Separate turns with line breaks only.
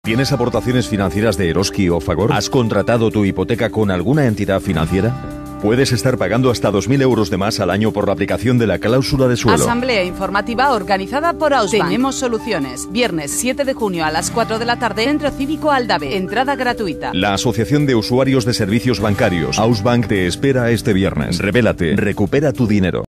¿Tienes aportaciones financieras de Eroski o Fagor? ¿Has contratado tu hipoteca con alguna entidad financiera? Puedes estar pagando hasta 2.000 euros de más al año por la aplicación de la cláusula de suelo.
Asamblea informativa organizada por Ausbanc. Tenemos soluciones. Viernes 7 de junio a las 4 de la tarde, Centro Cívico Aldabe. Entrada gratuita.
La Asociación de Usuarios de Servicios Bancarios, Ausbanc, te espera este viernes. Revélate, recupera tu dinero.